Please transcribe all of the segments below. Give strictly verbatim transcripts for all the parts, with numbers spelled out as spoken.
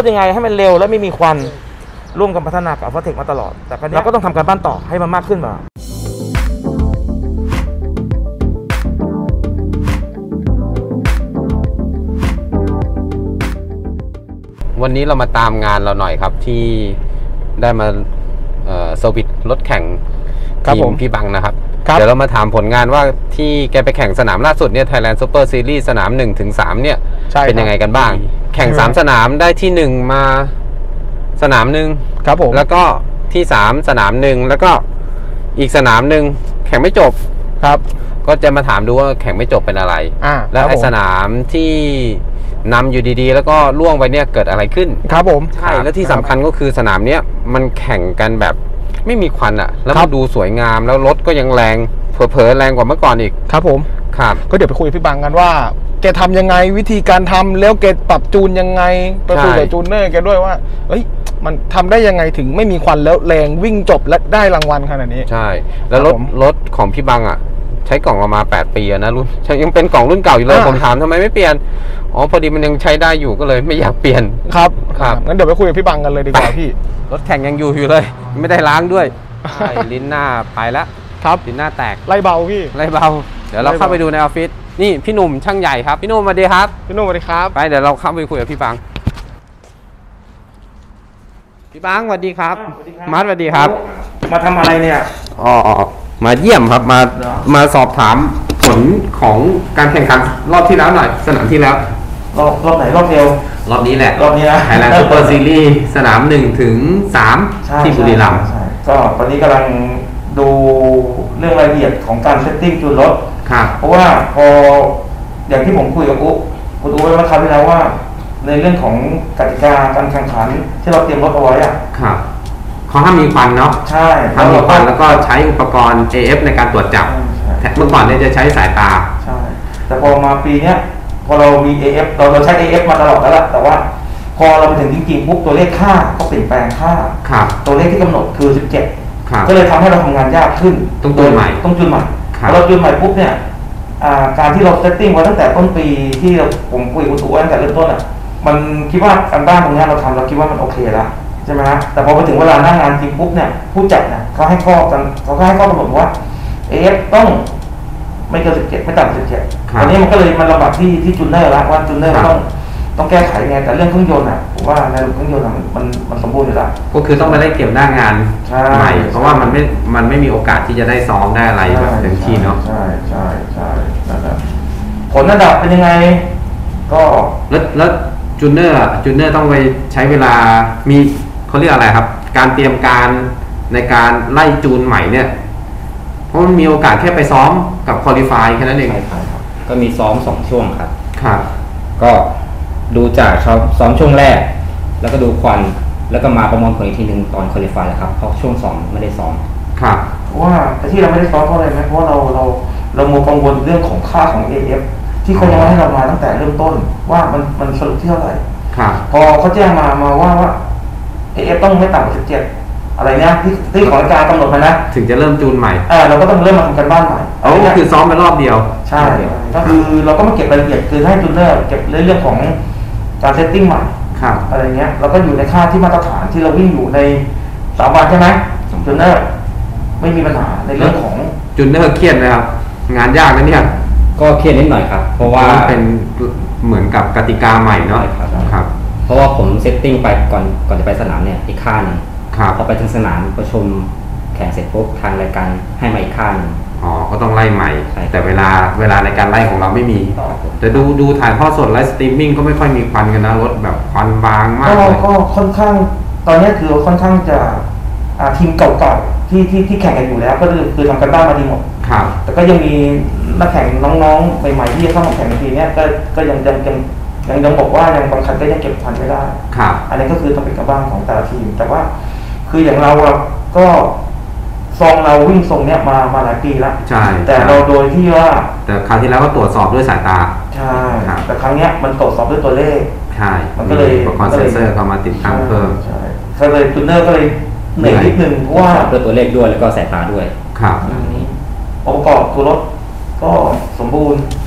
ยังไงให้มันเร็วและไม่มีควันร่วมกันพัฒนากับ Alphatec มาตลอดแต่เราก็ต้องทำการบ้านต่อให้มันมากขึ้นมาวันนี้เรามาตามงานเราหน่อยครับที่ได้มาเอ่อเซอร์วิสรถแข่งทีมพี่บังนะครับเดี๋ยวเรามาถามผลงานว่าที่แกไปแข่งสนามล่าสุดเนี่ย Thailand Super Series สนาม หนึ่งถึงสาม เนี่ยเป็นยังไงกันบ้างแข่งสามสนามได้ที่หนึ่งมาสนามหนึ่งครับผมแล้วก็ที่สามสนามหนึ่งแล้วก็อีกสนามหนึ่งแข่งไม่จบครับก็จะมาถามดูว่าแข่งไม่จบเป็นอะไรแล้วไอ้สนามที่นำอยู่ดีๆแล้วก็ล่วงไปเนี่ยเกิดอะไรขึ้นครับผมใช่แล้วที่สำคัญก็คือสนามเนี้ยมันแข่งกันแบบไม่มีควันอ่ะแล้วมันดูสวยงามแล้วรถก็ยังแรงเผลอๆแรงกว่าเมื่อก่อนอีกครับผมครับก็เดี๋ยวไปคุยกับพี่บังกันว่าแกทำยังไงวิธีการทำแล้วแกปรับจูนยังไงไปคุยกับจูนเนอร์แกด้วยว่าเฮ้ยมันทำได้ยังไงถึงไม่มีควันแล้วแรงวิ่งจบและได้รางวัลขนาดนี้ใช่แล้วรถรถของพี่บังอ่ะใช้กล่องมาแปดปีนะรุ่นยังเป็นกล่องรุ่นเก่าอยู่เลยผมถามทำไมไม่เปลี่ยนอ๋อพอดีมันยังใช้ได้อยู่ก็เลยไม่อยากเปลี่ยนครับครับงั้นเดี๋ยวไปคุยกับพี่บังกันเลยดีกว่าพี่รถแข่งยังอยู่อยู่เลยไม่ได้ล้างด้วยลิ้นหน้าไปแล้วครับลิ้นหน้าแตกไล่เบาพี่ไล่เบาเดี๋ยวเราเข้าไปดูในออฟฟิศนี่พี่หนุ่มช่างใหญ่ครับพี่หนุ่มสวัสดีครับพี่หนุ่มสวัสดีครับไปเดี๋ยวเราเข้าไปคุยกับพี่บังพี่บังสวัสดีครับมาร์ทสวัสดีครับมาทำอะไรเนี่ยอ๋อมาเยี่ยมครับมามาสอบถามผลของการแข่งขันรอบที่แล้วหน่อยสนามที่แล้วรอบรอบไหนรอบเดียวรอบนี้แหละรอบนี้นะ Thailand Super Series สนามหนึ่งถึงสามที่บุรีรัมย์ก็ตอนนี้กำลังดูเรื่องรายละเอียดของการเซตติ้งจูนรถครับเพราะว่าพออย่างที่ผมคุยกับอุ๊คุณอุ๊ไว้เมื่อคราวที่แล้วว่าในเรื่องของกติกาการแข่งขันที่เราเตรียมรถเอาไว้อะครับเขาห้ามมีควันเนาะใช่ห้ามมีควันแล้วก็ใช้อุปกรณ์ เอ เอฟ ในการตรวจจับเมื่อก่อนเนี่ยจะใช้สายตาใช่แต่พอมาปีเนี้ยพอเรามี เอ เอฟ เราเราใช้ เอ เอฟ มาตลอดแล้วล่ะแต่ว่าพอเราไปถึงจริงๆปุ๊บตัวเลขค่าก็เปลี่ยนแปลงค่าตัวเลขที่กำหนดคือสิบเจ็ดก็เลยทำให้เราทำงานยากขึ้นต้องจูนใหม่ต้องจูนใหม่พอเราจูนใหม่ปุ๊บเนี่ยการที่เราเซตติ้งไว้ตั้งแต่ต้นปีที่เราผมคุยกับคุณตู่ตั้งแต่เริ่มต้นอ่ะมันคิดว่าการบ้านตรงนี้เราทำเราคิดว่ามันโอเคแล้วใช่ไหมฮะแต่พอไปถึงเวลาหน้างานจริงปุ๊บเนี่ยผู้จัดเนี่ยเขาให้ข้อกันเขาก็ให้ข้อกำหนดว่าเอฟต้องไม่เกินสิบเจ็ดไม่ต่ำสิบเจ็ดตอนนี้มันก็เลยมันลำบากที่ที่จูนเนอร์ละว่าจูนเนอร์ต้องต้องแก้ไขไงแต่เรื่องเครื่องยนต์อ่ะผมว่าในเครื่องยนต์มันมันมันสมบูรณ์อยู่แล้วก็คือต้องไปได้เก็บหน้างานใหม่เพราะว่ามันไม่มันไม่มีโอกาสที่จะได้ซ้อมได้อะไรแบบเต็มที่เนาะใช่ใช่ใช่นะครับผลระดับเป็นยังไงก็แล้วแล้วจูนเนอร์จูนเนอร์ต้องไปใช้เวลามีเขาเรียกอะไรครับการเตรียมการในการไล่จูนใหม่เนี่ยเพราะมันมีโอกาสแค่ไปซ้อมกับควอลิฟายแค่นั้นเองก็มีซ้อมสองช่วงครับครับก็ดูจากซ้อมช่วงแรกแล้วก็ดูควันแล้วก็มาประมวลผลอีกทีหนึ่งตอนควอลิฟายแหละครับเพราะช่วงสองไม่ได้ซ้อมครับเพราะว่าที่เราไม่ได้ซ้อมเพราะอะไรไหมเพราะเราเราเราโมกังวลเรื่องของค่าของ เอ เอฟ ที่เขายังให้เรามาตั้งแต่เริ่มต้นว่ามันมันสรุปที่เท่าไหร่พอเขาแจ้งมามาว่าว่า เอ เอฟ ต้องไม่ต่ำกว่าสิบเจ็ดอะไรเนี้ยที่ที่ของการกำหนดมานะถึงจะเริ่มจูนใหม่อ่าเราก็ต้องเริ่มมาทำกันบ้านใหม่อ๋อก็คือซ้อมไปรอบเดียวใช่ก็คือเราก็มาเก็บรายละเอียดคือให้จูนเนอร์เก็บเรื่องของการเซตติ้งใหม่อะไรเงี้ยเราก็อยู่ในค่าที่มาตรฐานที่เราวิ่งอยู่ในสามวันใช่ไหมจูนเนอร์ไม่มีปัญหาในเรื่องของจูนเนอร์เครียดไหมครับงานยากนะเนี่ยก็เครียดนิดหน่อยครับเพราะว่าเป็นเหมือนกับกติกาใหม่เนาะครับเพราะว่าผมเซตติ้งไปก่อนก่อนจะไปสนามเนี่ยอีกค่าหนึ่งพอไปถึงสนามประชุมแข่งเสร็จปุ๊บทางรายการให้มาอีกค่าหนึ่งอ๋อก็ต้องไล่ใหม่แต่เวลาเวลาในการไล่ของเราไม่มีแต่ดูดูถ่ายทอดสดไลฟ์สตรีมมิ่งก็ไม่ค่อยมีควันกันนะรถแบบควันบางมากเลยก็ค่อนข้างตอนนี้คือค่อนข้างจะทีมเก่าๆที่ที่ที่แข่งกันอยู่แล้วก็คือคือทำกันบ้านมาดีหมดครับแต่ก็ยังมีนักแข่งน้องๆใหม่ๆที่จะเข้ามาแข่งในทีนี้ก็ก็ยังยังยังยังยังบอกว่ายังบางคันก็ยังเก็บควันไม่ได้ครับอันนี้ก็คือต้องเป็นกันบ้านของแต่ละทีมแต่ว่าคืออย่างเราก็ซองเราวิ่งทรงเนี้ยมามาหลายปีแล้วใช่แต่เราโดยที่ว่าแต่คราวที่แล้วก็ตรวจสอบด้วยสายตาใช่แต่ครั้งเนี้ยมันตรวจสอบด้วยตัวเลขใช่มันก็เลยอุปกรณ์เซ็นเซอร์เข้ามาติดตั้งเพิ่มใช่ก็เลยจูนเนอร์ก็เลยเหนื่อยนิดนึงเพราะว่าด้วยตัวเลขด้วยแล้วก็สายตาด้วยครับองค์ประกอบตัวรถก็สมบูรณ์ค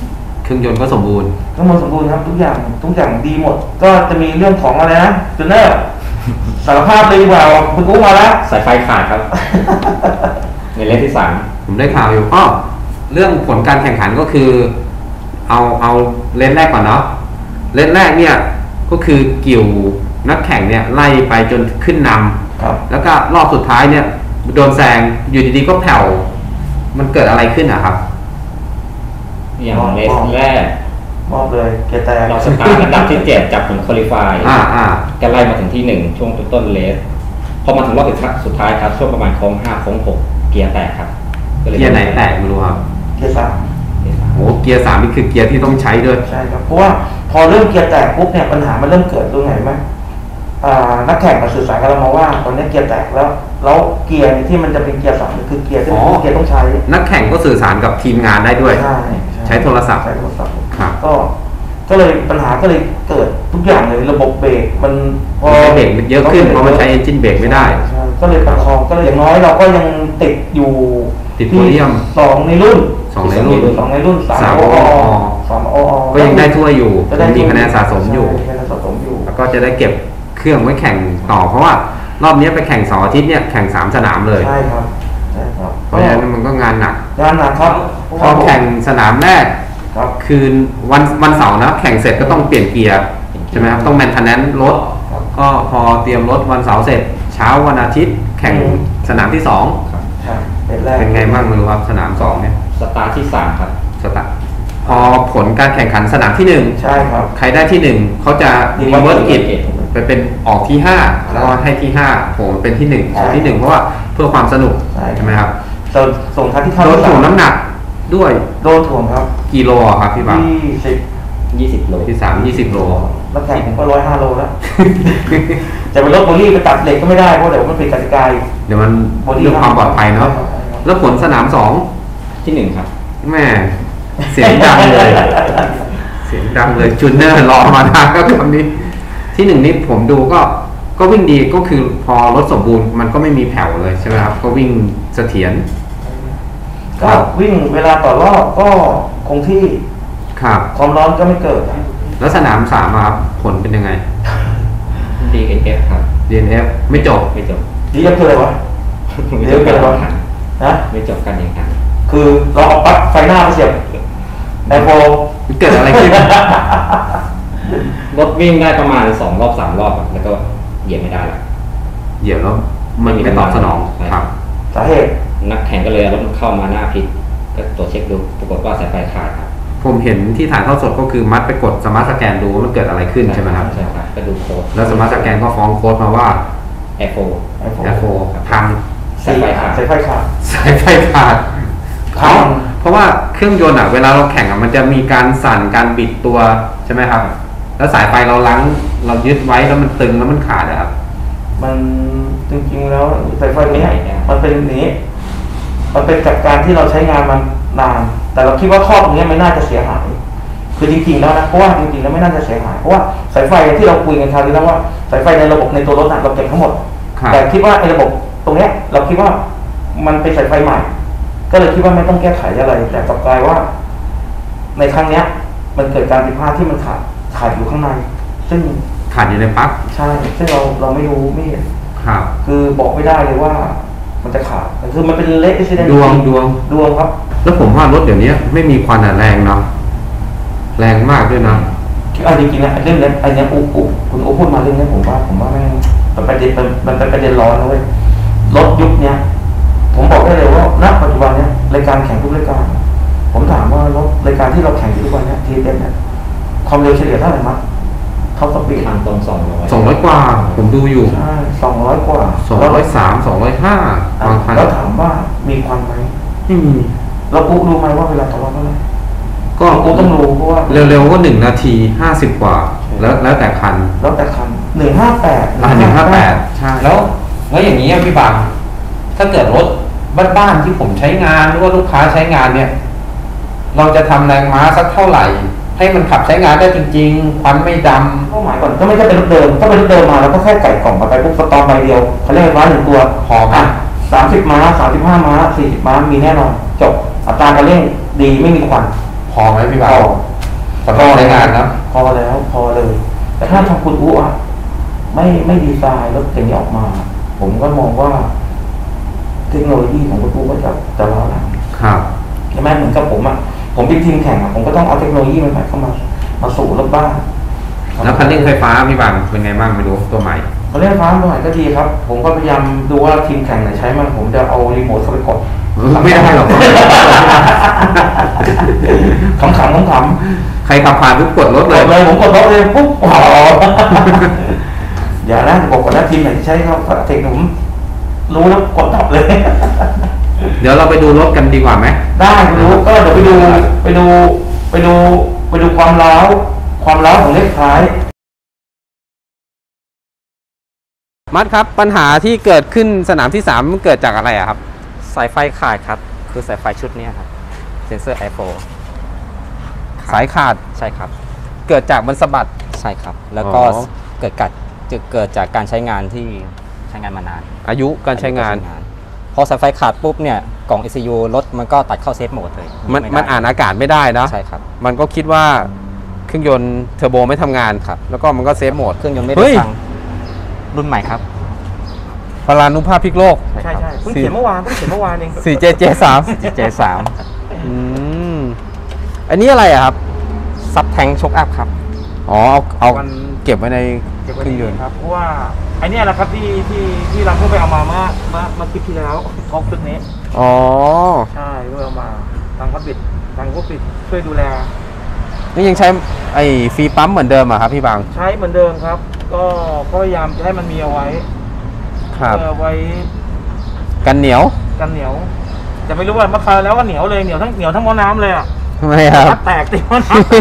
รื่องยนต์ก็สมบูรณ์ทั้งหมดสมบูรณ์ครับทุกอย่างทุกอย่างดีหมดก็จะมีเรื่องของอะไรนะจูเนอร์สารภาพเลยดีกว่าคุณกู้มาแล้วสายไฟขาดครับในเลนที่สามผมได้ข่าวอยู่อ้อเรื่องผลการแข่งขันก็คือเอาเอาเลนแรกก่อนเนาะเลนแรกเนี่ยก็คือกิ่วนักแข่งเนี่ยไล่ไปจนขึ้นนำแล้วก็รอบสุดท้ายเนี่ยโดนแซงอยู่ดีๆก็แผ่วมันเกิดอะไรขึ้นอะครับอย่างเลนแรกมอบเลยเกียร์แตกเราสตาร์ทอันดับที่เจ็ดจากผลคุริฟายอ่าอ่าก็ไล่มาถึงที่หนึ่งช่วงต้นเลสพอมาถึงรอบสุดท้ายครับช่วงประมาณโค้งห้าโค้งหกเกียร์แตกครับเกียร์ไหนแตกไม่รู้ครับเกียร์สามโอ้เกียร์สามนี่คือเกียร์ที่ต้องใช้ด้วยใช่ครับเพราะว่าพอเริ่มเกียร์แตกปุ๊บเนี่ยปัญหามันเริ่มเกิดตรงไหนไหมนักแข่งมาสื่อสารกันเรามาว่าตอนนี้เกียร์แตกแล้วแล้วเกียร์ที่มันจะเป็นเกียร์สามคือเกียร์ที่เกียร์ต้องใช้นักแข่งก็สื่อสารกับทีมงานได้ด้วยใช่ใช้โทรศัพท์ใช้โทรศัพท์ก็ก็เลยปัญหาก็เลยเกิดทุกอย่างเลยระบบเบรกมันพอเบรกมันเยอะขึ้นเพราะมันใช้เอนจินเบรกไม่ได้ก็เลยประคองก็เลยอย่างน้อยเราก็ยังติดอยู่ติดโพเดียมสองในรุ่นสองในรุ่นสองในรุ่นสามโอสามโอก็ยังได้ถ้วยอยู่มีคะแนนสะสมอยู่สะสมอยู่แล้วก็จะได้เก็บเครื่องไว้แข่งต่อเพราะว่ารอบนี้ไปแข่งเสาร์อาทิตย์เนี่ยแข่งสามสนามเลยใช่ครับใช่ครับเพราะฉะนั้นมันก็งานหนักงานหนักครับพอแข่งสนามแรกคืนวันวันเสาร์นะแข่งเสร็จก็ต้องเปลี่ยนเกียร์ใช่ไหมครับต้องแมนเทนแนนซ์รถก็พอเตรียมรถวันเสาร์เสร็จเช้าวันอาทิตย์แข่งสนามที่สองเป็นไงบ้างไม่รู้ครับสนามสองเนี่ยสตาร์ทที่สามครับสตาร์ทพอผลการแข่งขันสนามที่หนึ่งใช่ครับใครได้ที่หนึ่งเขาจะรีเวิร์สกิจไปเป็นออกที่ห้าแล้วก็ให้ที่ห้าผมเป็นที่หนึ่งออกที่หนึ่งเพราะว่าเพื่อความสนุกใช่ไหมครับส่งทันที่เข้าโดนถ่วงน้ำหนักด้วยโดนถ่วงครับกิโลครับพี่บังยี่สิบยี่สิบโลที่สามยี่สิบโลแล้วแข่งผมก็ร้อยห้าโลแล้วจะไปลดโบลี่ไปตัดเหล็กก็ไม่ได้เพราะเดี๋ยวมันเป็นกติกาเดี๋ยวมันเรื่องความปลอดภัยเนาะแล้วผลสนามสองที่หนึ่งครับแม่เสียงดังเลยเสียงดังเลยจูเนอร์รอมานานก็คำนี้ที่หนึ่งนี่ผมดูก็ก็วิ่งดีก็คือพอรถสมบูรณ์มันก็ไม่มีแผ่วเลยใช่ไหมครับก็วิ่งเสถียรก็วิ่งเวลาต่อรอบก็คงที่ครับความร้อนก็ไม่เกิดแล้วสนามสามครับผลเป็นยังไงดี เอ็น เอฟ ครับดี เอ็น เอฟ ไม่จบไม่จบดี เอ็น เอฟ คืออะไรวะไม่จบการแข่งขันนะไม่จบการแข่งขันคือเราเอาปลั๊กไฟหน้ามาเสียบไอโฟเกิดอะไรขึ้นรถวิ่งได้ประมาณสองรอบสามรอบแล้วก็เหยียบไม่ได้ละเหยียบแล้วมันไม่ตอบสนองครับสาเหตุนักแข่งก็เลยรถเข้ามาหน้าพิษก็ตรวจเช็คดูปรากฏว่าสายไฟขาดครับผมเห็นที่ถ่ายทอดสดก็คือมัดไปกดสมาร์ทสแกนดูว่ามันเกิดอะไรขึ้นใช่ไหมครับใช่ครับก็ดูโค้ดแล้วสมาร์ทสแกนก็ฟ้องโค้ดมาว่าแอร์โฟแอร์โฟพังสายไฟขาดสายไฟขาดสายไฟขาดเพราะเพราะว่าเครื่องยนต์อ่ะเวลาเราแข่งอ่ะมันจะมีการสั่นการบิดตัวใช่ไหมครับแล้วสายไฟเราล้างเรายึดไว้แล้วมันตึงแล้วมันขาดอะครับมันจริงๆแล้วสายไฟนี้มันเป็นนี้มันเป็นจากการที่เราใช้งานมันนานแต่เราคิดว่าข้อตรงนี้ไม่น่าจะเสียหายคือจริงๆแล้วนะเพราะว่าจริงๆแล้วไม่น่าจะเสียหายเพราะว่าสายไฟที่เราคุยกันคราวที่แล้วว่าสายไฟในระบบในตัวรถเราเก็บทั้งหมดแต่คิดว่าในระบบตรงนี้เราคิดว่ามันเป็นสายไฟใหม่ก็เลยคิดว่าไม่ต้องแก้ไขอะไรแต่กลับกลายว่าในครั้งเนี้ยมันเกิดการผิดพลาดที่มันขาดขาดอยู่ข้างในซึ่งขาดอยู่ในปลั๊กใช่ซึ่งเราเราไม่รู้ไม่เห็นครับคือบอกไม่ได้เลยว่ามันจะขาดคือมันเป็นเล็กที่ดวงดวงดวงครับแล้วผมว่ารถเดี๋ยวนี้ไม่มีควันแรงเนาะแรงมากด้วยนะเอาจริงๆนะเรื่องนี้ไอ้นี้อุ๊อุ๊คุณอุ๊พูดมาเรื่องนี้ผมว่าผมว่ามันเป็นประเด็นมันเป็นประเด็นร้อนนะเว้ยรถยุคนี้ผมบอกได้เลยว่าณปัจจุบันเนี้ยรายการแข่งทุกรายการผมถามว่ารถรายการที่เราแข่งอยู่ทุกวันนี้ทีเด็ดเนี่ยความเร็วเฉลี่ยเท่าไหร่มั้งท็อปสปีดทางตรงสองร้อยสองร้อยกว่าผมดูอยู่ใช่สองร้อยกว่าสองร้อยสามสองร้อยห้าบางคันแล้วถามว่ามีควันไหมไม่มีเราปุ๊รู้ไหมว่าเวลาต่อรอบเท่าไหร่ก็ปุ๊ต้องรู้เพราะว่าเร็วๆก็หนึ่งนาทีห้าสิบกว่าแล้วแล้วแต่คันแล้วแต่คันหนึ่งห้าแปดอ่าหนึ่งห้าแปดใช่แล้วแล้วอย่างนี้พี่บางถ้าเกิดรถบ้านๆที่ผมใช้งานหรือว่าลูกค้าใช้งานเนี่ยเราจะทำแรงม้าสักเท่าไหร่ให้มันขับใช้งานได้จริงๆควันไม่ดำเป้าหมายก่อนก็ไม่ใช่เป็นรถเดิมถ้าเป็นรถเดิมมาแล้วก็แค่ไก่กล่องมาไปปุ๊บสตอมใบเดียวเขาเรียกม้าหนึ่งตัวพอไหมสามสิบม้าสามสิบห้าม้าสี่สิบม้ามีแน่นอนจบอัตราการเร่งดีไม่มีควันพอไหมพี่บ่าวสำหรับใช้งานนะพอแล้วพอเลย แต่ถ้าทางคุณอู้อะไม่ไม่ดีไซน์รถอย่างนี้ออกมา ผมก็มองว่าเทคโนโลยีของคุณอู้ก็จะจะล้าหลังครับใช่ไหมเหมือนกับผมอ่ะผมเป็นทีมแข่งอ่ะผมก็ต้องเอาเทคโนโลยีใหม่ๆเข้ามามาสู่รถบ้านแล้วคันเร่งไฟฟ้าพี่บางเป็นไงบ้างไม่รู้ตัวใหม่คันเร่งไฟฟ้าตัวใหม่ก็ดีครับผมก็พยายามดูว่าทีมแข่งไหนใช้มันผมจะเอารีโมทเข้าไปกดไม่ได้หรอกขำๆขำๆใครขับผ่านปุ๊บกดรถเลยเลยผมกดรถเลยปุ๊บอ๋ออย่านะบอกก่อนนะทีมไหนที่ใช้เขาเทคผมรู้แล้วกดดับเลยเดี๋ยวเราไปดูรถกันดีกว่าไหมได้ไปดูก็เดี๋ยวไปดูไปดูไปดูไปดูความล้าวความล้าวของเลขท้ายมัดครับปัญหาที่เกิดขึ้นสนามที่สามมันเกิดจากอะไรอะครับสายไฟขาดครับคือสายไฟชุดนี้ครับเซนเซอร์ ไอ โฟร์สายขาดใช่ครับเกิดจากมันสะบัดใช่ครับแล้วก็เกิดกัดจะเกิดจากการใช้งานที่ใช้งานมานานอายุการใช้งานพอสายไฟขาดปุ๊บเนี่ยกล่อง อี ซี ยู รถมันก็ตัดเข้าเซฟโหมดเลยมันมันอ่านอากาศไม่ได้นะใช่ครับมันก็คิดว่าเครื่องยนต์เทอร์โบไม่ทำงานครับแล้วก็มันก็เซฟโหมดเครื่องยนต์ไม่ได้ฟังรุ่นใหม่ครับพลานุภาพพลิกโลกใช่ใช่เพิ่งเขียนเมื่อวานเพิ่งเขียนเมื่อวานเองสี่ เจ เจ สามสี่ เจ สามอืมอันนี้อะไรอะครับซับแทงช็อคอัพครับอ๋อเอาเอาเก็บไว้ในเครื่องยนต์ครับเพราะว่าไอเนี้ยแหละครับที่ที่ที่เราเพิ่งไปเอามาเมื่อเมื่อเมื่อคลิปที่แล้วกองชุดนี้อ๋อใช่เพิ่งเอามาทางพับบิดทางพับบิดช่วยดูแลนี่ยังใช้ไอ้ฟรีปั๊มเหมือนเดิมอะครับพี่บางใช้เหมือนเดิมครับก็พยายามจะให้มันมีเอาไว้เพื่อไว้กันเหนียวกันเหนียวจะไม่รู้ว่ามาคาแล้วก็เหนียวเลยเหนียวทั้งเหนียวทั้งหม้อน้ำเลยอ่ะทำไมครับแตกติดหม้อน้ำ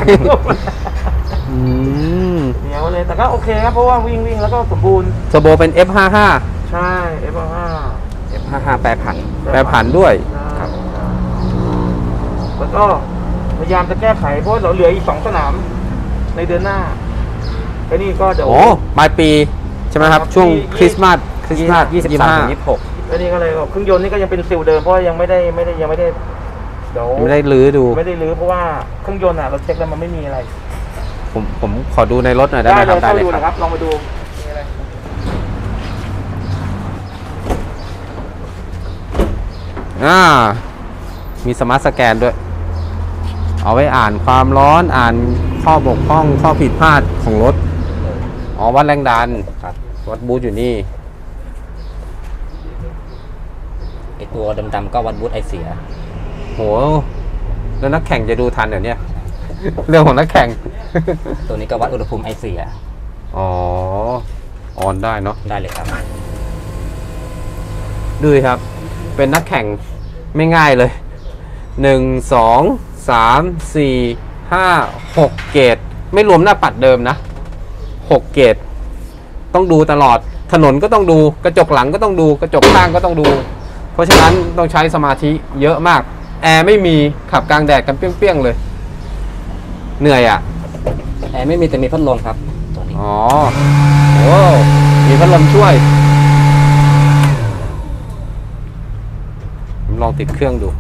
เหนียวเลยแต่ก็โอเคครับเพราะว่าวิ่งวิ่งแล้วก็สมบูรณ์โซโบเป็น เอฟ ห้าสิบห้าใช่ เอฟ ห้าสิบห้าเอฟ ห้าสิบห้า แปรผันแปรผันด้วยครับแล้วก็พยายามจะแก้ไขเพราะเราเหลืออีกสองสนามในเดือนหน้าไอ้นี่ก็เดี๋ยวโอ้ปลายปีใช่ไหมครับช่วงคริสต์มาสคริสต์มาสยี่สิบสามถึงยี่สิบหกไอ้นี่ก็เลยเครื่องยนต์นี่ก็ยังเป็นซิลเดิมเพราะยังไม่ได้ไม่ได้ยังไม่ได้เดี๋ยวไม่ได้ลื้อดูไม่ได้ลื้อเพราะว่าเครื่องยนต์อ่ะเราเช็คแล้วมันไม่มีอะไรผมผมขอดูในรถหน่อยได้ไหมครับได้เลยครับลองไปดูอ่ามีสมาร์ทสแกนด้วยเอาไว้อ่านความร้อนอ่านข้อบกพร่องข้อผิดพลาดของรถอ๋อวัดแรงดันวัดบูทอยู่นี่ไอตัวดำๆก็วัดบูทไอเสียโหแล้วนักแข่งจะดูทันเดี๋ยวนี้เรื่องของนักแข่งตัวนี้ก็วัดอุณหภูมิไอเสียอ๋อออนได้เนาะได้เลยครับดูครับ เป็นนักแข่งไม่ง่ายเลยหนึ่งสองสามสี่ห้าหกเกตไม่รวมหน้าปัดเดิมนะหกเกตต้องดูตลอดถนนก็ต้องดูกระจกหลังก็ต้องดูกระจกข้างก็ต้องดูเพราะฉะนั้นต้องใช้สมาธิเยอะมากแอร์ไม่มีขับกลางแดดกันเปรี้ยงๆเลยเหนื่อยอ่ะแอร์ไม่มีแต่มีพัดลมครับตัวนี้อ๋อโอ้มีพัดลมช่วยผมลองติดเครื่องดู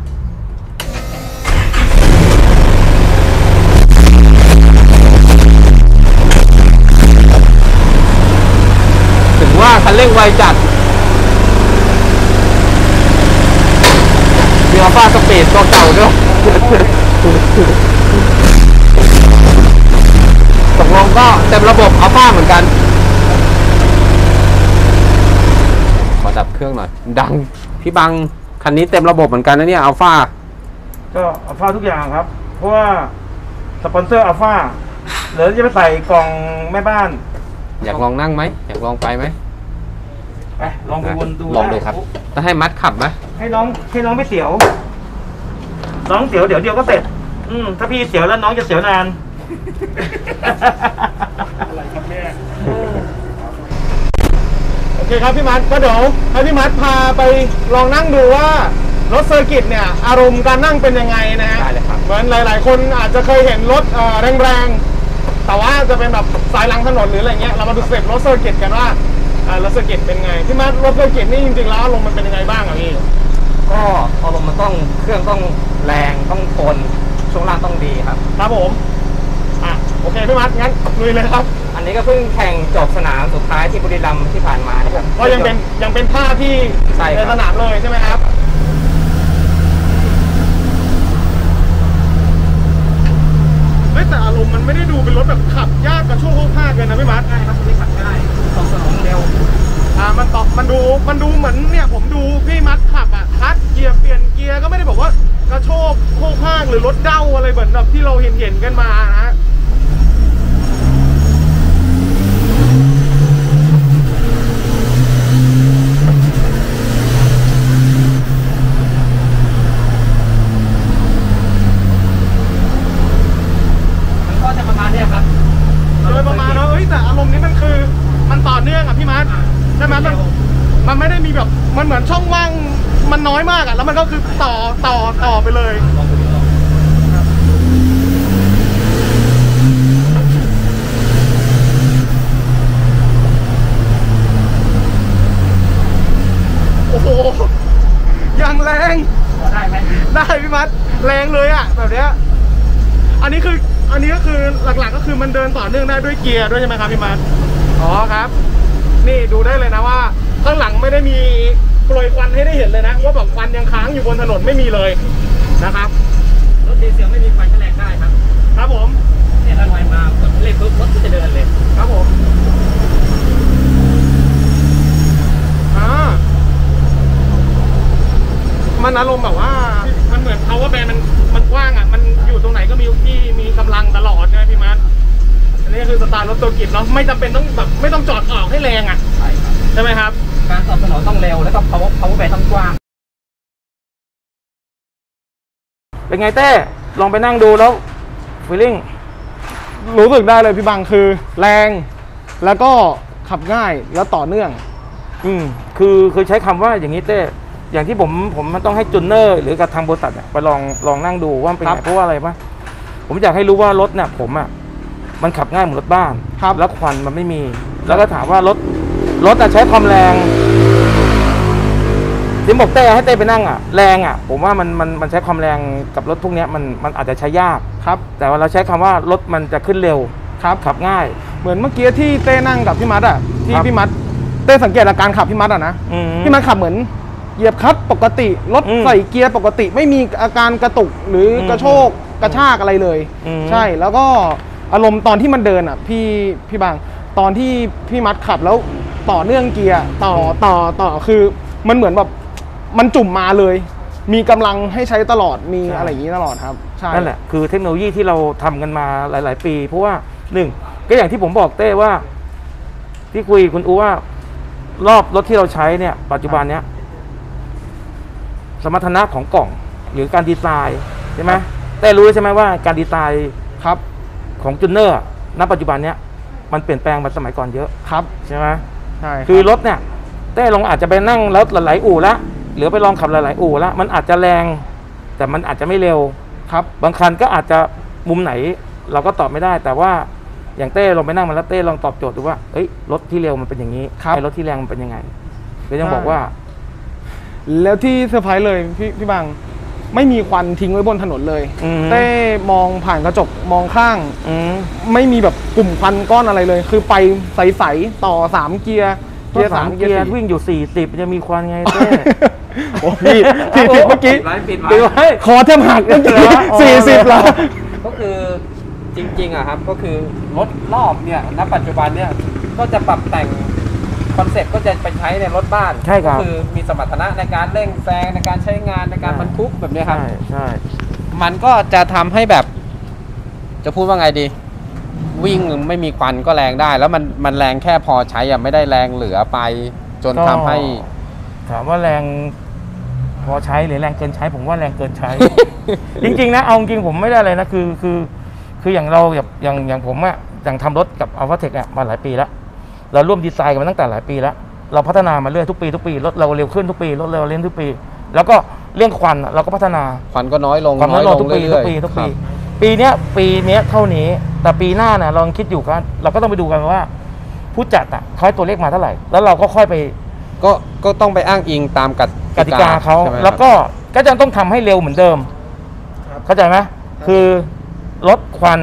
ถึงว่าคันเร่งไวจัดมีอัลฟาสปีดตัวเก่าด้วยตกลงก็เต็มระบบอัลฟาเหมือนกันขอดับเครื่องหน่อยดังพี่บังคันนี้เต็มระบบเหมือนกันนะเนี่ยอัลฟาก็อัลฟาทุกอย่างครับเพราะว่าสปอนเซอร์อัลฟาหรือจะไปใส่กล่องแม่บ้านอยากลองนั่งไหมอยากลองไปไหมไปลองไปวนดูลองดูครับจะให้มัดขับไหมให้น้องให้น้องไม่เสียวน้องเสียวเดี๋ยวเดียวก็เสร็จอืมถ้าพี่เสียวแล้วน้องจะเสียวนานอะไรครับแม่โอเคครับพี่มัดก็เดี๋ยวให้พี่มัดพาไปลองนั่งดูว่ารถเซอร์กิตเนี่ยอารมณ์การนั่งเป็นยังไงนะฮะเหมือนหลายๆคนอาจจะเคยเห็นรถแรงๆแต่ว่าจะเป็นแบบสายหลังถนนหรืออะไรเงี้ยเรามาดูสเต็ปรถเซอร์กิตกันว่ารถเซอร์กิตเป็นไงพี่มัดรถเซอร์กิตนี่จริงๆแล้วอารมณ์มันเป็นยังไงบ้างอ่ะพี่ก็อารมณ์มันต้องเครื่องต้องแรงต้องทนช่วงล่างต้องดีครับครับผมอ่ะโอเคพี่มัดงั้นลุยเลยครับอันนี้ก็เพิ่งแข่งจบสนามสุดท้ายที่บุรีรัมย์ที่ผ่านมานะครับก็ยังเป็นยังเป็นท่าที่ในสนามเลยใช่ไหมครับไม่แต่อารมณ์มันไม่ได้ดูเป็นรถแบบขับยากกระโชกโคกพากเลยนะพี่มัดใช่ครับที่ขับง่ายตอบสนองเร็วอ่ามันตอบมันดูมันดูเหมือนเนี่ยผมดูพี่มัดขับอ่ะคัดเกียร์เปลี่ยนเกียร์ก็ไม่ได้บอกว่ากระโชกโคกพากหรือรถเด้าอะไรเหมือนแบบที่เราเห็นเห็นกันมานะมันไม่ได้มีแบบมันเหมือนช่องว่างมันน้อยมากอ่ะแล้วมันก็คือต่อต่อต่อไปเลยโอ้โหยังแรงได้ไหมได้พี่มัดแรงเลยอ่ะแบบเนี้ยอันนี้คืออันนี้ก็คือหลักๆก็คือมันเดินต่อเนื่องได้ด้วยเกียร์ด้วยใช่ไหมครับพี่มัดอ๋อครับนี่ดูได้เลยนะว่าข้างหลังไม่ได้มีโปรยควันให้ได้เห็นเลยนะว่าแบบควันยังค้างอยู่บนถนนไม่มีเลยนะครับรถดีเซลไม่มีควันแฉลกได้ครับครับผมเนี่ยถ้าลอยมากดเร่งปุ๊บรถก็จะเดินเลยครับผมอ่ามันอารมณ์แบบว่ามันเหมือน power band มันมันกว้างอ่ะมันอยู่ตรงไหนก็มีที่มีกำลังตลอดใช่ไหมพี่มัดอันนี้คือสไตล์รถตัวกิจเนาะไม่จำเป็นต้องแบบไม่ต้องจอดออกให้แรงอ่ะใช่ครับใช่ไหมครับการตอบสนองต้องเร็วแล้วก็ power power band ต้องกว้างเป็นไงเต้ลองไปนั่งดูแล้วฟีลลิ่งรู้สึกได้เลยพี่บังคือแรงแล้วก็ขับง่ายแล้วต่อเนื่องอืมคือคือใช้คำว่าอย่างนี้เต้อย่างที่ผมผมมันต้องให้จูนเนอร์หรือกับทางบริษัทไปลองลองนั่งดูว่าเป็นไงเพราะว่าอะไรปะผมอยากให้รู้ว่ารถเนี่ยผมอ่ะมันขับง่ายเหมือนรถบ้านแล้วควันมันไม่มีแล้วก็ถามว่ารถรถใช้ความแรงที่บอกเต้ให้เต้ไปนั่งอ่ะแรงอ่ะผมว่ามันมันมันใช้ความแรงกับรถพวกนี้มันมันอาจจะใช้ยากครับแต่ว่าเราใช้คำว่ารถมันจะขึ้นเร็วครับขับง่ายเหมือนเมื่อกี้ที่เต้นั่งกับพี่มัดอ่ะที่พี่มัดเต้สังเกตอาการขับพี่มัดอ่ะนะพี่มัดขับเหมือนเหยียบคลัตช์ปกติรถใส่เกียร์ปกติไม่มีอาการกระตุกหรือกระโชกกระชากอะไรเลยใช่แล้วก็อารมณ์ตอนที่มันเดินอ่ะพี่พี่บางตอนที่พี่มัดขับแล้วต่อเนื่องเกียร์ต่อต่อต่อคือมันเหมือนแบบมันจุ่มมาเลยมีกำลังให้ใช้ตลอดมีอะไรอย่างนี้ตลอดครับใช่นั่นแหละคือเทคโนโลยีที่เราทำกันมาหลายๆปีเพราะว่าหนึ่งก็อย่างที่ผมบอกเต้ว่าที่คุยคุณอูว่ารอบรถที่เราใช้เนี่ยปัจจุบันเนี้ยสมรรถนะของกล่องหรือการดีไซน์ใช่ไหมเต้รู้ใช่ไหมว่าการดีไซน์ครับของจูนเนอร์ณปัจจุบันเนี้ยมันเปลี่ยนแปลงมาสมัยก่อนเยอะครับใช่ไหมใช่คือรถเนี่ยเต้ลองอาจจะไปนั่งแล้วหลายๆอู่ละหรือไปลองขับหลายๆอู่ละมันอาจจะแรงแต่มันอาจจะไม่เร็วครับบางคันก็อาจจะมุมไหนเราก็ตอบไม่ได้แต่ว่าอย่างเต้ลองไปนั่งมาแล้วเต้ลองตอบโจทย์ดูว่าเอ้ยรถที่เร็วมันเป็นอย่างนี้ไอ้รถที่แรงมันเป็นยังไงก็ยังบอกว่าแล้วที่เซอร์ไพรส์เลยพี่พี่บางไม่มีควันทิ้งไว้บนถนนเลยเต้มองผ่านกระจกมองข้างไม่มีแบบกลุ่มควันก้อนอะไรเลยคือไปใสๆต่อสามเกียร์เกียร์สามเกียร์วิ่งอยู่สี่สิบจะมีควันไงเต้โอ้พี่สี่สิบเมื่อกี้ปิดไว้คอแทบหักเมื่อกี้สี่สิบแล้วก็คือจริงๆอะครับก็คือรถรอบเนี่ยณปัจจุบันเนี่ยก็จะปรับแต่งคอนเซ็ปต์ก็จะไปใช้ในรถบ้านใช่ครับคือมีสมรรถนะในการเร่งแซงในการใช้งานในการบรรทุกแบบนี้ครับใช่ใช่มันก็จะทำให้แบบจะพูดว่าไงดีวิ่งไม่มีควันก็แรงได้แล้วมันมันแรงแค่พอใช้อะไม่ได้แรงเหลือไปจนทำให้ถามว่าแรงพอใช้หรือแรงเกินใช้ผมว่าแรงเกินใช้ จริงๆนะเอาจริงผมไม่ได้เลยนะคือคือคืออย่างเราอย่างอย่างอย่างผมอะอย่างทำรถกับอัลฟาเทคอะมาหลายปีแล้วเราร่วมดีไซน์กันมาตั้งแต่หลายปีแล้วเราพัฒนามาเรื่อยทุกปีทุกปีรถเราเร็วขึ้นทุกปีรถเราเร็วทุกปีแล้วก็เรื่องควันเราก็พัฒนาควันก็น้อยลงควันน้อยลงทุกปีทุกปีทุกปีปีนี้ปีนี้เท่านี้แต่ปีหน้าเนี่ยเราคิดอยู่กันเราก็ต้องไปดูกันว่าผู้จัดอ่ะเขาให้ตัวเลขมาเท่าไหร่แล้วเราก็ค่อยไปก็ก็ต้องไปอ้างอิงตามกติกาเขาแล้วก็ก็จะต้องทำให้เร็วเหมือนเดิมเข้าใจไหมคือลดควัน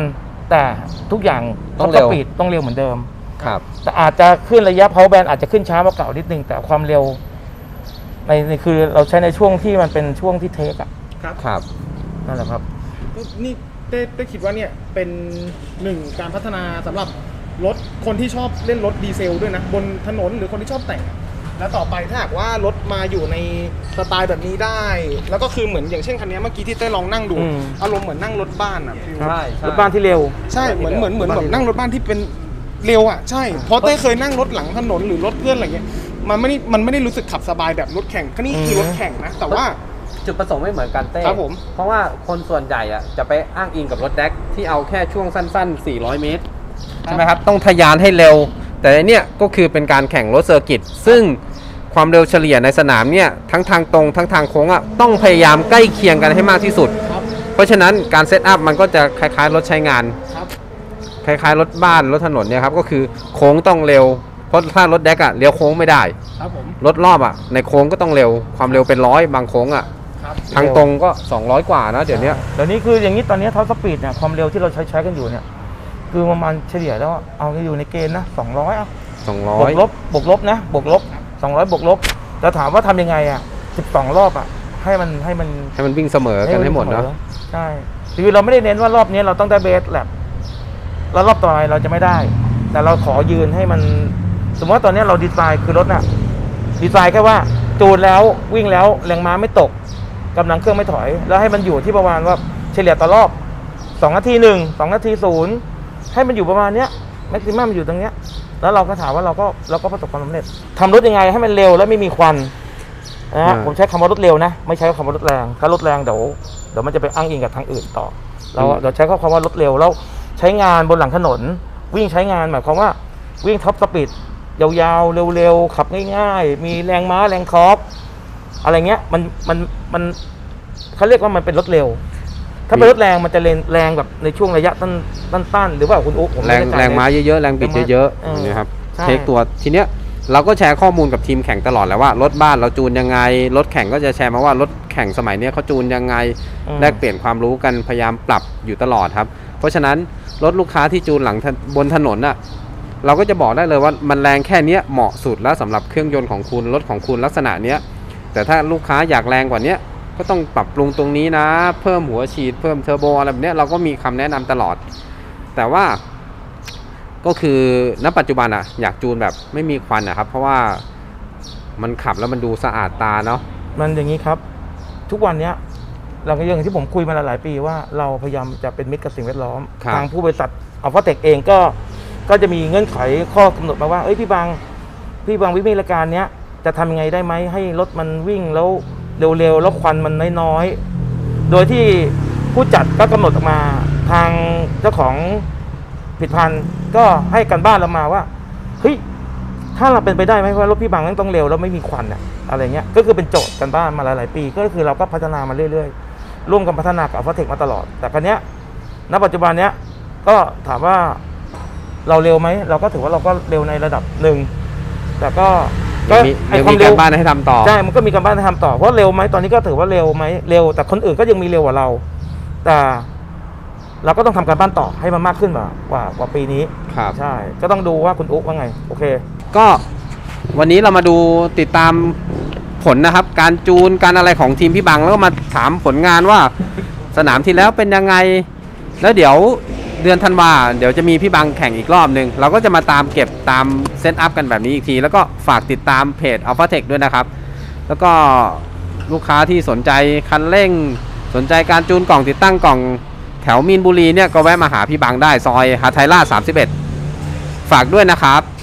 แต่ทุกอย่างต้องเร็วสปีดต้องเร็วเหมือนเดิมครับแต่อาจจะขึ้นระยะ power band อาจจะขึ้นช้ากว่าเก่านิดนึงแต่ความเร็วในในคือเราใช้ในช่วงที่มันเป็นช่วงที่เทคอะครับครับนั่นแหละครับก็นี่เต้เต้คิดว่าเนี่ยเป็นหนึ่งการพัฒนาสำหรับรถคนที่ชอบเล่นรถดีเซลด้วยนะบนถนนหรือคนที่ชอบแต่ง แล้วต่อไปถ้าหากว่ารถมาอยู่ในสไตล์แบบนี้ได้ แล้วก็คือเหมือนอย่างเช่นคันนี้เมื่อกี้ที่เต้ลองนั่งดูอืมอารมณ์เหมือนนั่งรถบ้านอ่ะใช่รถบ้านที่เร็วใช่เหมือนเหมือนเหมือนแบบนั่งรถบ้านที่เป็นเร็วอ่ะใช่เพราะเต้เคยนั่งรถหลังถนนหรือรถเพื่อนอะไรเงี้ยมันไม่ได้มันไม่ได้รู้สึกขับสบายแบบรถแข่งก็นี่คือรถแข่งนะแต่ว่าจุดประสงค์ไม่เหมือนกันเต้ครับผมเพราะว่าคนส่วนใหญ่อะจะไปอ้างอิงกับรถแดกที่เอาแค่ช่วงสั้นๆ สี่ร้อย เมตร ใช่ไหมครับ ต้องทะยานให้เร็ว แต่อันเนี่ยก็คือเป็นการแข่งรถเซอร์กิต ซึ่งความเร็วเฉลี่ยในสนามเนี่ย ทั้งทางตรงทั้งทางโค้งอะต้องพยายามใกล้เคียงกันให้มากที่สุดครับเพราะฉะนั้นการเซตอัพมันก็จะคล้ายๆ รถใช้งานครับคล้ายๆ รถบ้านรถถนนเนี่ยครับ ก็คือโค้งต้องเร็ว เพราะถ้ารถแดกอะเลี้ยวโค้งไม่ได้ครับผมรถรอบอะในโค้งก็ต้องเร็ว ความเร็วเป็นร้อยบางโค้งอะครับทางตรงก็สองร้อยกว่านะเดี๋ยวนี้เดี๋ยวนี้คืออย่างนี้ตอนนี้ท็อปสปีดเนี่ยความเร็วที่เราใช้ใช้กันอยู่เนี่ยคือประมาณเฉลี่ยแล้วเอาอยู่ในเกณฑ์นะสองร้อยอ่ะสองร้บอวย กลบบวกลบนะบวกลบสองร้อยบวกลบแต่ถามว่าทำยังไงอ่ะสิบสองรอบอ่ะให้มันให้มันให้มันวิ่งเสมอกันให้หมดเนาะใช่คือเราไม่ได้เน้นว่ารอบนี้เราต้องได้เบสแลบแล้วรอบต่อไปเราจะไม่ได้ แต่เราขอยืนให้มันสมมติว่าตอนนี้เราดีไซน์คือรถน่ะดีไซน์แค่ว่าจูนแล้ววิ่งแล้วแรงม้าไม่ตกกำลังเครื่องไม่ถอย แล้วให้มันอยู่ที่ประมาณว่าเฉลี่ยต่อรอบสองนาทีหนึ่งสองนาทีศูนย์ให้มันอยู่ประมาณเนี้ยแม็กซิมัมอยู่ตรงเนี้ยแล้วเราก็ถามว่าเราก็เราก็ประสบความสำเร็จทำรถยังไงให้มันเร็วและไม่มีควันนะฮะผมใช้คำว่ารถเร็วนะไม่ใช้คำว่ารถแรงถ้ารถแรงเดี๋ยวเดี๋ยวมันจะไปอ้างอิงกับทางอื่นต่อเราเราใช้คำว่ารถเร็วแล้วใช้งานบนหลังถนนวิ่งใช้งานหมายความว่าวิ่งท็อปสปีดยาวๆเร็วๆขับง่ายๆมีแรงม้าแรงทอร์กอะไรเงี้ยมันมันมันเขาเรียกว่ามันเป็นรถเร็วถ้าเป็นรถแรงมันจะแรงแรงแบบในช่วงระยะตั้นตั้นๆหรือว่าคุณอุ๊บผมแรงไม่แน่ใจแรงม้าเยอะๆแรงบิดเยอะเออๆนะครับใช่เทคตัวทีเนี้ยเราก็แชร์ข้อมูลกับทีมแข่งตลอดแล้วว่ารถบ้านเราจูนยังไงรถแข่งก็จะแชร์มาว่ารถแข่งสมัยเนี้ยเขาจูนยังไงแลกเปลี่ยนความรู้กันพยายามปรับอยู่ตลอดครับเพราะฉะนั้นรถลูกค้าที่จูนหลังบนถนนน่ะเราก็จะบอกได้เลยว่ามันแรงแค่เนี้ยเหมาะสุดแล้วสำหรับเครื่องยนต์ของคุณรถของคุณลักษณะเนี้ยแต่ถ้าลูกค้าอยากแรงกว่านี้ก็ต้องปรับปรุงตรงนี้นะเพิ่มหัวฉีดเพิ่มเทอร์โบอะไรแบบเนี้ยเราก็มีคำแนะนำตลอดแต่ว่าก็คือณปัจจุบันอะอยากจูนแบบไม่มีควันนะครับเพราะว่ามันขับแล้วมันดูสะอาดตาเนาะมันอย่างนี้ครับทุกวันเนี้ยเราก็อย่างที่ผมคุยมาหลายๆปีว่าเราพยายามจะเป็นมิตรกับสิ่งแวดล้อมทางผู้บริษัทอัลฟาเทคเองก็ก็จะมีเงื่อนไขข้อกำหนดมาว่าเอ้ยพี่บางพี่บางวิมีรายการเนี้ยจะทำยังไงได้ไหมให้รถมันวิ่งแล้วเร็วๆแล้วควันมันน้อยๆโดยที่ผู้จัดก็กำหนดออกมาทางเจ้าของผลิตภัณฑ์ก็ให้กันบ้านเรามาว่าเฮ้ยถ้าเราเป็นไปได้ไหมว่ารถพี่บางต้องเร็วแล้วไม่มีควันอะอะไรเงี้ยก็คือเป็นโจทย์กันบ้านมาหลายๆปีก็คือเราก็พัฒนามาเรื่อยๆร่วมกันพัฒนากับอัลฟาเทคมาตลอดแต่ครั้งเนี้ยณปัจจุบันเนี้ยก็ถามว่าเราเร็วไหมเราก็ถือว่าเราก็เร็วในระดับหนึ่งแต่ก็ก็มีไอ้ยังความมีเร็กาว รบ้านให้ทำต่อใช่มันก็มีการบ้านให้ทำต่อเพราะเร็วไหมตอนนี้ก็ถือว่าเร็วไหมเร็วแต่คนอื่นก็ยังมีเร็วกว่าเราแต่เราก็ต้องทำการบ้านต่อให้มันมากขึ้นกว่ากว่ากว่าปีนี้ครับใช่ก็ต้องดูว่าคุณอุ๊ว่าไงโอเคก็วันนี้เรามาดูติดตามผลนะครับการจูนการอะไรของทีมพี่บังแล้วก็มาถามผลงานว่าสนามที่แล้วเป็นยังไงแล้วเดี๋ยวเดือนธันวาเดี๋ยวจะมีพี่บังแข่งอีกรอบหนึ่งเราก็จะมาตามเก็บตามเซตอัพกันแบบนี้อีกทีแล้วก็ฝากติดตามเพจ AlphaTech ด้วยนะครับแล้วก็ลูกค้าที่สนใจคันเร่งสนใจการจูนกล่องติดตั้งกล่องแถวมีนบุรีเนี่ยก็แวะมาหาพี่บังได้ซอยหาไทยราชสามสิบเอ็ดฝากด้วยนะครับ